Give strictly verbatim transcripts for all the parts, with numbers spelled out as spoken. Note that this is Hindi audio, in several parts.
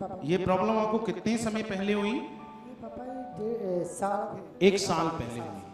पापा ये प्रॉब्लम आपको कितने समय पहले हुई? ये पापा ये डेढ़ साल एक साल पहले हुई।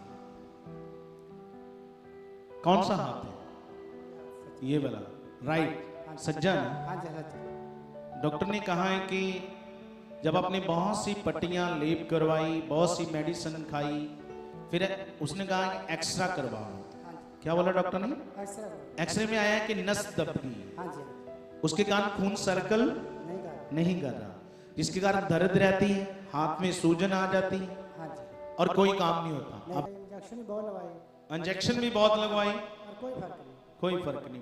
कौन सा हाथ है? ये वाला, राइट, सज्जा ना? हाँ जी हाँ जी। डॉक्टर ने कहा है कि जब आपने बहुत सी पट्टियां लेप करवाई, बहुत सी मेडिसिन खाई, फिर उसने कहा कि एक्सरा करवाओ। क्या बोला डॉक्टर ने? एक्सरे एक्सरे में आया कि नस दब गई, हाँ जी उसके कारण खून सर्कल नहीं कर नहीं कर रहा, जिसके कारण दर्द रहती है, हाथ में सूजन आ जाती है हाँ जी। और कोई काम नहीं होता। अब इंजेक्शन भी बहुत लगवाए इंजेक्शन भी बहुत लगवाई, और कोई फर्क नहीं। कोई फर्क नहीं।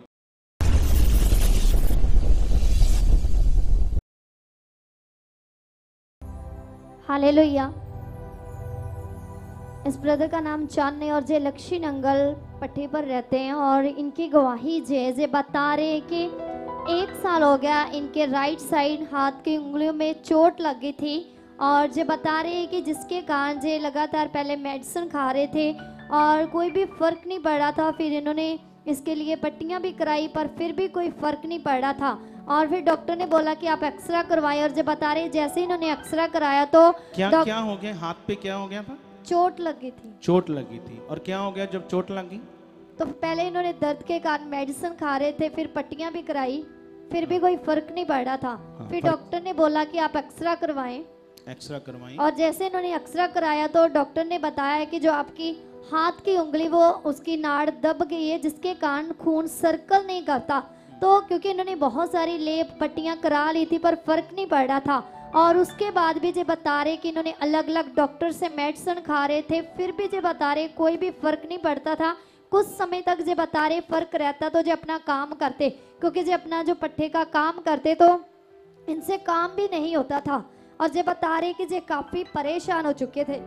हालेलुया। इस ब्रदर का नाम चांद है और जे लक्ष्मी नंगल पट्टी पर रहते हैं और इनकी गवाही जे जे बता रहे हैं कि एक साल हो गया इनके राइट साइड हाथ की उंगलियों में चोट लगी थी और जे बता रहे हैं कि जिसके कारण जे लगातार पहले मेडिसिन खा रहे थे और कोई भी फर्क नहीं पड़ रहा था। फिर इन्होंने इसके लिए पट्टियां भी कराई पर फिर भी कोई फर्क नहीं पड़ रहा था और फिर डॉक्टर ने बोला कि आप एक्सरा करवाएं और जब बता रहे जैसे इन्होंने एक्सरा कराया तो क्या डॉक- क्या हो गया? हाथ पे क्या हो गया था? चोट लगी थी। चोट लगी थी। और क्या हो गया जब चोट लगी? तो पहले इन्होंने दर्द के कारण मेडिसिन खा रहे थे, फिर पट्टियां भी कराई, फिर भी कोई फर्क नहीं पड़ रहा था। हाँ, फिर फर्क- डॉक्टर ने बोला कि आप एक्सरा करवाएं एक्सरा करवाई। और जैसे इन्होंने एक्सरा कराया तो डॉक्टर ने बताया कि जो आपकी हाथ की उंगली वो उसकी नाड़ दब गई है जिसके कारण खून सर्कल नहीं करता। तो क्योंकि इन्होंने बहुत सारी लेप पट्टियां करा ली थी पर फर्क नहीं पड़ रहा था और उसके बाद भी जो बता रहे कि इन्होंने अलग अलग डॉक्टर से मेडिसिन खा रहे थे फिर भी जो बता रहे कोई भी फर्क नहीं पड़ता था। कुछ समय तक जो बता रहे फर्क रहता तो जो अपना काम करते, क्योंकि जो अपना जो पट्टे का काम करते तो इनसे काम भी नहीं होता था और जो बता रहे कि जो काफी परेशान हो चुके थे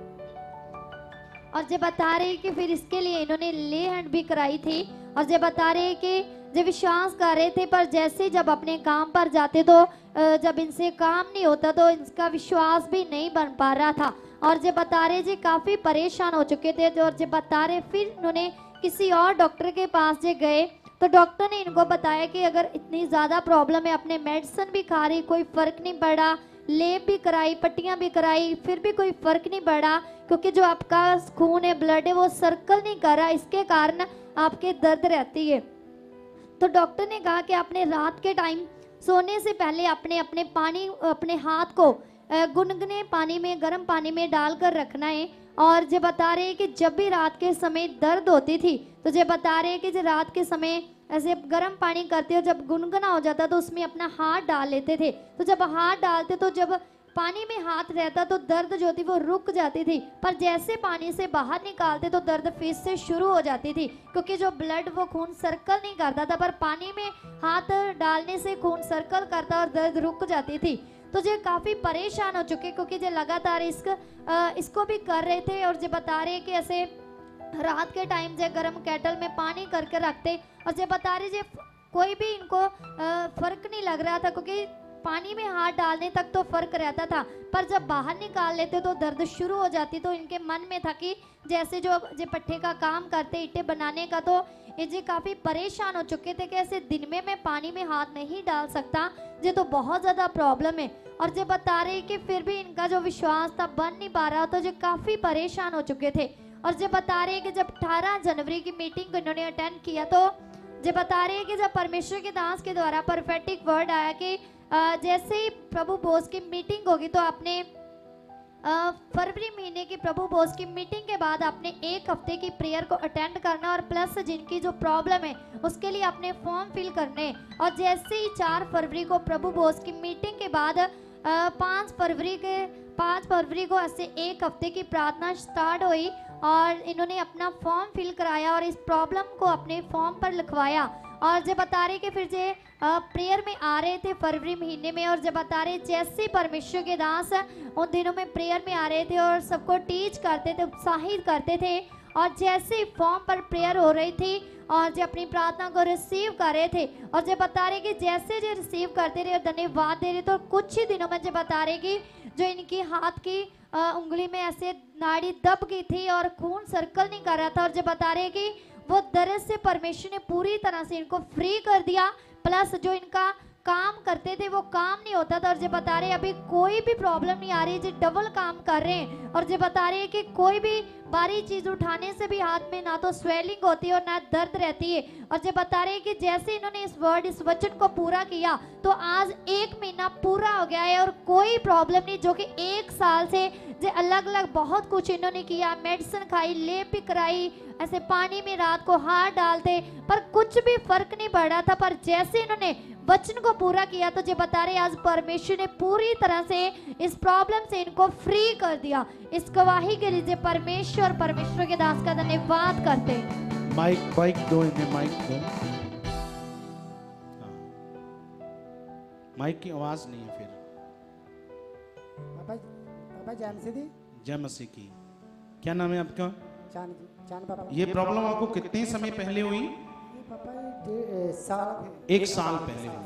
और जो बता रहे कि फिर इसके लिए इन्होंने ले हैंड भी कराई थी और जो बता रहे कि जो विश्वास कर रहे थे पर जैसे जब अपने काम पर जाते तो जब इनसे काम नहीं होता तो इनका विश्वास भी नहीं बन पा रहा था और जो बता रहे जी काफी परेशान हो चुके थे। और जो बता रहे फिर इन्होंने किसी और डॉक्टर के पास जो गए तो डॉक्टर ने इनको बताया कि अगर इतनी ज्यादा प्रॉब्लम है, अपने मेडिसिन भी खा रही कोई फर्क नहीं पड़ा, लेप भी कराई, पट्टियां भी कराई, फिर भी कोई फर्क नहीं पड़ा क्योंकि जो आपका खून है, ब्लड है वो सर्कल नहीं कर रहा, इसके कारण आपके दर्द रहती है। तो डॉक्टर ने कहा कि आपने रात के टाइम सोने से पहले अपने अपने पानी अपने हाथ को गुनगुने पानी में, गर्म पानी में डालकर रखना है और जो बता रहे हैं कि जब भी रात के समय दर्द होती थी तो जो बता रहे हैं कि जो रात के समय ऐसे गर्म पानी करते हो जब गुनगुना हो जाता तो उसमें अपना हाथ डाल लेते थे। तो जब हाथ डालते तो जब पानी में हाथ रहता तो दर्द जो थी वो रुक जाती थी, पर जैसे पानी से बाहर निकालते तो दर्द फिर से शुरू हो जाती थी क्योंकि जो ब्लड वो खून सर्कल नहीं करता था, पर पानी में हाथ डालने से खून सर्कल करता और दर्द रुक जाती थी। तो जो काफ़ी परेशान हो चुके क्योंकि जो लगातार इस इसको भी कर रहे थे और जो बता रहे कि ऐसे रात के टाइम जो गर्म केटल में पानी करके रखते और जो बता रहे जो कोई भी इनको फर्क नहीं लग रहा था क्योंकि पानी में हाथ डालने तक तो फर्क रहता था, पर जब बाहर निकाल लेते तो दर्द शुरू हो जाती। तो इनके मन में था कि जैसे जो जे पट्टे का काम करते ईंटें बनाने का, तो ये जी काफ़ी परेशान हो चुके थे कि ऐसे दिन में मैं पानी में हाथ नहीं डाल सकता, ये तो बहुत ज़्यादा प्रॉब्लम है। और जो बता रहे कि फिर भी इनका जो विश्वास था बन नहीं पा रहा, तो जो काफ़ी परेशान हो चुके थे। और जो बता रहे कि जब अठारह जनवरी की मीटिंग इन्होंने अटेंड किया तो जो बता रहे कि जब परमेश्वर के दास के द्वारा परफेक्टिक वर्ड आया कि जैसे ही प्रभु बोस की मीटिंग होगी तो आपने फरवरी महीने की प्रभु बोस की मीटिंग के बाद आपने एक हफ्ते की प्रेयर को अटेंड करना और प्लस जिनकी जो प्रॉब्लम है उसके लिए आपने फॉर्म फिल करने। और जैसे ही चार फरवरी को प्रभु बोस की मीटिंग के बाद पाँच फरवरी के पाँच फरवरी को ऐसे एक हफ्ते की प्रार्थना स्टार्ट हुई और इन्होंने अपना फॉर्म फिल कराया और इस प्रॉब्लम को अपने फॉर्म पर लिखवाया। और जब बता रहे कि फिर जे प्रेयर में आ रहे थे फरवरी महीने में, और जब बता रहे जैसे परमेश्वर के दास उन दिनों में प्रेयर में आ रहे थे और सबको टीच करते थे, उत्साहित करते थे, और जैसे फॉर्म पर प्रेयर हो रही थी और जो अपनी प्रार्थना को रिसीव कर रहे थे और जब बता रहे कि जैसे जो रिसीव करते रहे और धन्यवाद दे रहे, तो कुछ ही दिनों में जब बता रहे कि जो इनकी हाथ की उंगली में ऐसे नाड़ी दब गई थी और खून सर्कल नहीं कर रहा था, और जब बता रहे कि वो दर्द से परमेश्वर ने पूरी तरह से इनको फ्री कर दिया, प्लस जो इनका काम करते थे वो काम नहीं होता था, और जो बता रहे अभी कोई भी प्रॉब्लम नहीं आ रही, जो डबल काम कर रहे हैं, और जो बता रहे हैं कि कोई भी भारी चीज उठाने से भी हाथ में ना तो स्वेलिंग होती है और ना दर्द रहती है। और जो बता रहे हैं कि जैसे इन्होंने इस वर्ड इस वचन को पूरा किया तो आज एक महीना पूरा हो गया है और कोई प्रॉब्लम नहीं, जो कि एक साल से जो अलग अलग बहुत कुछ इन्होंने किया, मेडिसिन खाई, लेप भी कराई, ऐसे पानी में रात को हाथ डालते, पर कुछ भी फर्क नहीं पड़ रहा था। पर जैसे इन्होंने वचन को पूरा किया तो जो बता रहे आज परमेश्वर ने पूरी तरह से इस प्रॉब्लम से इनको फ्री कर दिया। इस गवाही के लिए परमेश्वर परमेश्वर के दास का धन्यवाद करते। माइक माइक दो इन्हें, माइक दो। हाँ। माइक की आवाज नहीं है फिर। पापा पापा जान से दी जय मसीह की। क्या नाम है आपका? चांद चांद पापा। ये प्रॉब्लम आपको कितने समय पहले हुई? ये पापा ये डेढ़ साल एक साल पहले हुई।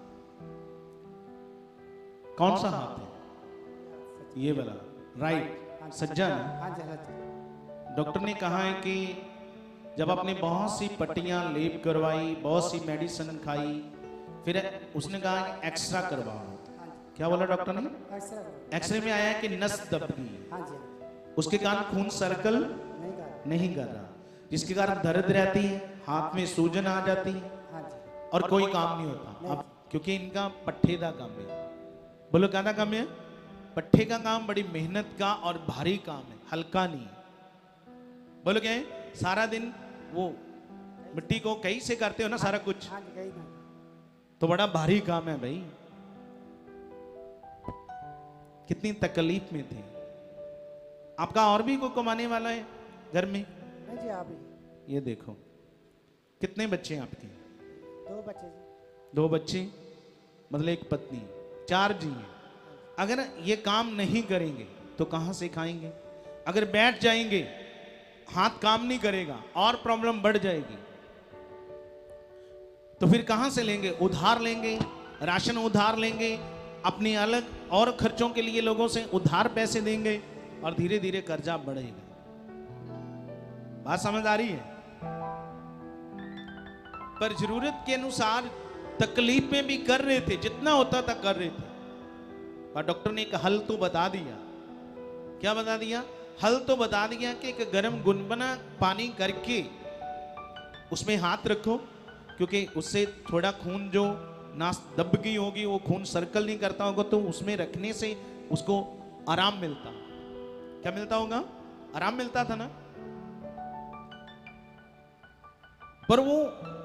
कौन सा हाथ है? ये वाला, राइट, सज्जा ना? हाँ जी हाँ जी। डॉक्टर ने कहा है कि जब आपने बहुत सी पट्टियां लेप करवाई, बहुत सी मेडिसिन खाई, फिर उसने कहा कि एक्सरा करवाओ। क्या बोला डॉक्टर ने? एक्सरे एक्सरे में आया कि नस दब गई, हाँ जी उसके कारण खून सर्कल नहीं कर नहीं कर रहा, जिसके कारण दर्द रहती है, हाथ में सूजन आ जाती है हाँ जी और कोई काम नहीं होता। अब क्योंकि इनका पट्ठे का काम है। बोलो क्या काम है? पट्ठे का काम बड़ी मेहनत का और भारी काम है, हल्का नहीं है। बोलो क्या है? सारा दिन वो मिट्टी को कहीं से करते हो ना सारा कुछ, हाँ जी कहीं ना तो बड़ा भारी काम है भाई। कितनी तकलीफ में थे। आपका और भी कोई कमाने वाला है घर में? नहीं जी आप ही ये देखो कितने बच्चे हैं आपके? दो बच्चे जी। दो बच्चे, मतलब एक पत्नी, चार जी हैं। अगर ये काम नहीं करेंगे तो कहां से खाएंगे? अगर बैठ जाएंगे, हाथ काम नहीं करेगा और प्रॉब्लम बढ़ जाएगी, तो फिर कहां से लेंगे? उधार लेंगे, राशन उधार लेंगे, अपने अलग और खर्चों के लिए लोगों से उधार पैसे देंगे और धीरे धीरे कर्जा बढ़ेगा। बात समझ आ रही है? पर जरूरत के अनुसार तकलीफ में भी कर रहे थे, जितना होता था कर रहे थे। और डॉक्टर ने एक हल तो बता दिया। क्या बता दिया? हल तो बता दिया कि एक गर्म गुनगुना पानी करके उसमें हाथ रखो, क्योंकि उससे थोड़ा खून जो नास दब गई होगी, वो खून सर्कल नहीं करता होगा, तो उसमें रखने से उसको आराम मिलता। क्या मिलता होगा? आराम मिलता था ना। पर वो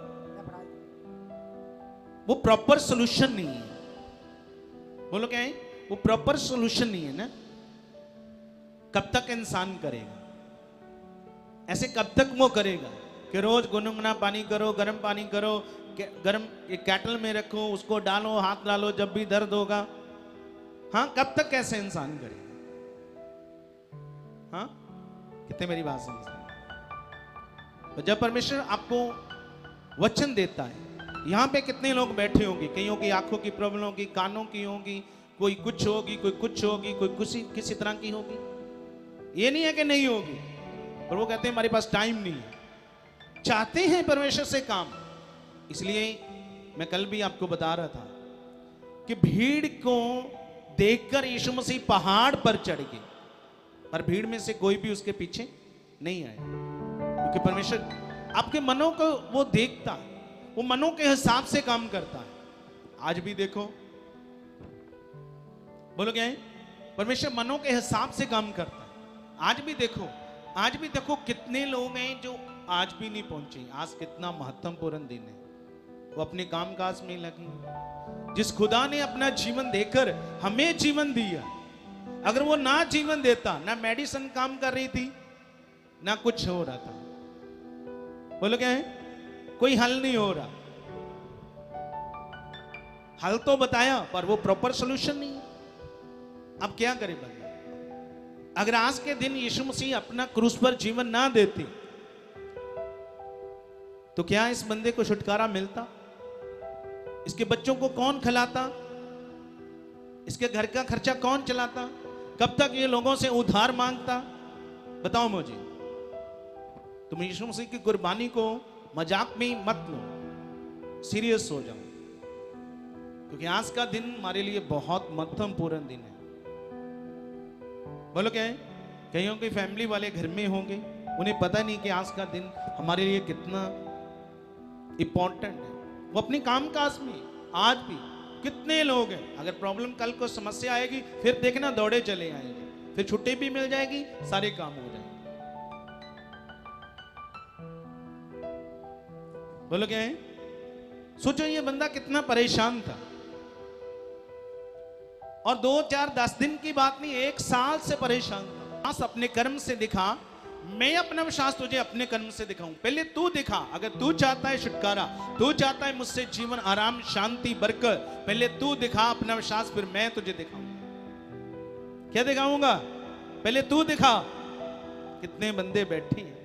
वो प्रॉपर सॉल्यूशन नहीं है। बोलो क्या है? वो प्रॉपर सॉल्यूशन नहीं है ना। कब तक इंसान करेगा ऐसे? कब तक वो करेगा कि रोज गुनगुना पानी करो, गर्म पानी करो, गर्म एक कैटल में रखो, उसको डालो, हाथ डालो जब भी दर्द होगा? हाँ, कब तक कैसे इंसान करेगा? हाँ, कितने मेरी बात समझ रहे हैं? तो जब परमेश्वर आपको वचन देता है, यहां पे कितने लोग बैठे होंगे, कईयों की आंखों की प्रॉब्लम होगी, कानों की होगी, कोई कुछ होगी, कोई कुछ होगी, कोई किसी किसी तरह की होगी। ये नहीं है कि नहीं होगी, पर वो कहते हैं हमारे पास टाइम नहीं है। चाहते हैं परमेश्वर से काम। इसलिए मैं कल भी आपको बता रहा था कि भीड़ को देखकर यीशु मसीह पहाड़ पर चढ़ गए, पर भीड़ में से कोई भी उसके पीछे नहीं आया, क्योंकि परमेश्वर आपके मनों को वो देखता है, वो मनों के हिसाब से काम करता है। आज भी देखो, बोलो क्या है? परमेश्वर मनों के हिसाब से काम करता है। आज भी देखो, आज भी देखो कितने लोग हैं जो आज भी नहीं पहुंचे। आज कितना महत्वपूर्ण दिन है, वो अपने कामकाज में लगे। जिस खुदा ने अपना जीवन देकर हमें जीवन दिया, अगर वो ना जीवन देता, ना मेडिसिन काम कर रही थी, ना कुछ हो रहा था। बोलो क्या है? कोई हल नहीं हो रहा। हल तो बताया, पर वो प्रॉपर सॉल्यूशन नहीं है। अब क्या करे बंदा? अगर आज के दिन यीशु मसीह अपना क्रूस पर जीवन ना देते, तो क्या इस बंदे को छुटकारा मिलता? इसके बच्चों को कौन खिलाता? इसके घर का खर्चा कौन चलाता? कब तक ये लोगों से उधार मांगता? बताओ मुझे। तुम यीशु मसीह की कुर्बानी को मजाक में मत लो, सीरियस हो जाओ। क्योंकि आज का दिन हमारे लिए बहुत महत्वपूर्ण दिन है। बोलो क्या है? कईयों की फैमिली वाले घर में होंगे, उन्हें पता नहीं कि आज का दिन हमारे लिए कितना इंपॉर्टेंट है। वो अपनी काम काज में आज भी कितने लोग हैं, अगर प्रॉब्लम कल को समस्या आएगी फिर देखना दौड़े चले आएंगे, फिर छुट्टी भी मिल जाएगी, सारे काम हो जाएंगे। बोलो क्या है? सोचो ये बंदा कितना परेशान था, और दो चार दस दिन की बात नहीं, एक साल से परेशान था। विश्वास अपने कर्म से दिखा, मैं अपना विश्वास तुझे अपने कर्म से दिखाऊं। पहले तू दिखा, अगर तू चाहता है छुटकारा, तू चाहता है मुझसे जीवन आराम शांति बरकत, पहले तू दिखा अपना विश्वास, फिर मैं तुझे दिखाऊंगा। क्या दिखाऊंगा? पहले तू दिखा। कितने बंदे बैठे हैं,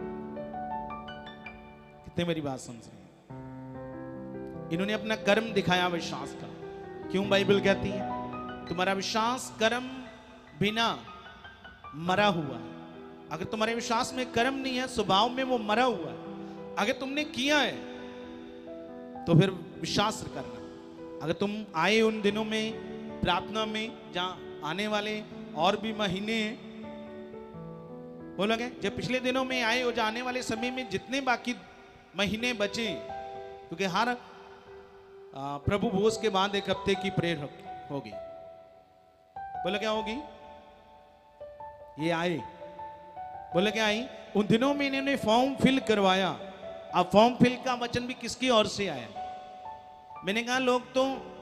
कितने मेरी बात समझ रहे हैं? इन्होंने अपना कर्म दिखाया विश्वास का। क्यों बाइबल कहती है तुम्हारा विश्वास कर्म बिना मरा हुआ है। अगर तुम्हारे विश्वास में कर्म नहीं है, स्वभाव में वो मरा हुआ है। अगर तुमने किया है तो फिर विश्वास करना। अगर तुम आए उन दिनों में प्रार्थना में, जहां आने वाले और भी महीने हैं, बोलोगे जब पिछले दिनों में आए हो, जाने वाले समय में जितने बाकी महीने बचे, क्योंकि हर प्रभु भोज के बाद एक हफ्ते की प्रेयर होगी। बोलो क्या होगी? ये आए, बोले क्या आई? उन दिनों में इन्होंने फॉर्म फिल करवाया। अब फॉर्म फिल का वचन भी किसकी ओर से आया? मैंने कहा लोग तो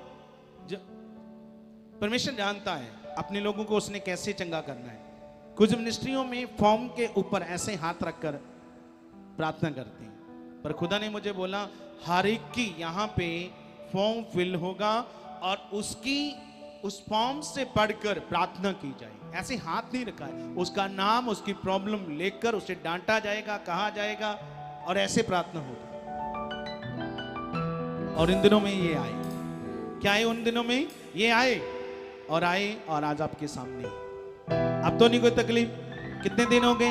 परमेश्वर जानता है अपने लोगों को उसने कैसे चंगा करना है। कुछ मिनिस्ट्रियों में फॉर्म के ऊपर ऐसे हाथ रखकर प्रार्थना करते हैं, पर खुदा ने मुझे बोला हर एक की यहाँ पे फॉर्म फिल होगा और उसकी उस फॉर्म से पढ़कर प्रार्थना की जाएगी। ऐसे हाथ नहीं रखा है, उसका नाम उसकी प्रॉब्लम लेकर उसे डांटा जाएगा, कहा जाएगा और ऐसे प्रार्थना होगी। और इन दिनों में ये आए, क्या आए? उन दिनों में ये आए और आए और आज आपके सामने। अब तो नहीं कोई तकलीफ। कितने दिन हो गए?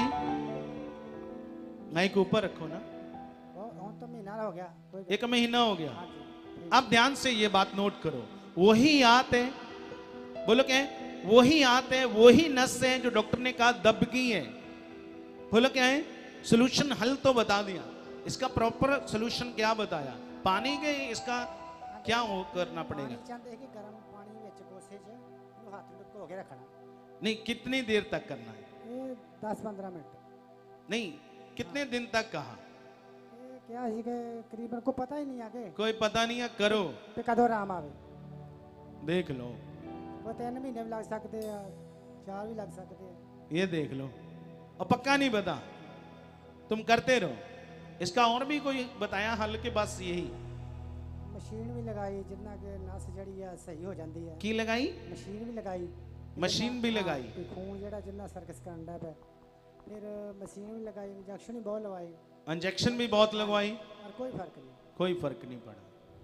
माइक ऊपर रखो ना। तो महीना हो गया, एक महीना हो गया। अब ध्यान से ये बात नोट करो, वही आते है, बोलो क्या है? वही आते है, वही नस है जो डॉक्टर ने कहा दब गई है। बोलो क्या है? सोल्यूशन हल तो बता दिया, इसका प्रॉपर सोल्यूशन क्या बताया? पानी के इसका क्या हो करना पड़ेगा? नहीं, कितनी देर तक करना है? दस पंद्रह मिनट नहीं, कितने दिन तक कहा? क्या है करीबन को पता ही नहीं आगे, कोई पता नहीं है, करो कदों आराम आवे। देख लो, वो तीन महीने भी लग सकते हैं, चार भी लग सकते हैं, ये देख लो। और पक्का नहीं बता, तुम करते रहो। इसका और भी कोई बताया हल के? बस यही मशीन भी लगाई जितना के नस जड़ी है सही हो जाती है। की लगाई? मशीन भी लगाई। मशीन भी लगाई, खून जड़ा जितना सर्कस करंदा है, फिर मशीन भी लगाई, इंजेक्शन भी बहुत लगवाई। इंजेक्शन भी बहुत लगवाई और कोई फर्क नहीं, कोई फर्क नहीं पड़ा।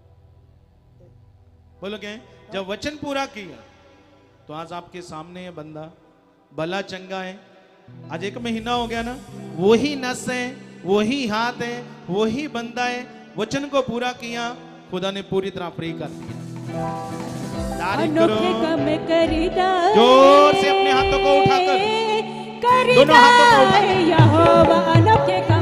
बोलो क्या? जब वचन पूरा किया तो आज आपके सामने है बंदा, भला चंगा है। आज एक महीना हो गया ना, वही नस है, वही हाथ है, वही बंदा है। वचन को पूरा किया, खुदा ने पूरी तरह फ्री कर दिया। तारीफ करो जोर से, अपने हाथों को उठाकर, दोनों हाथों को उठाकर।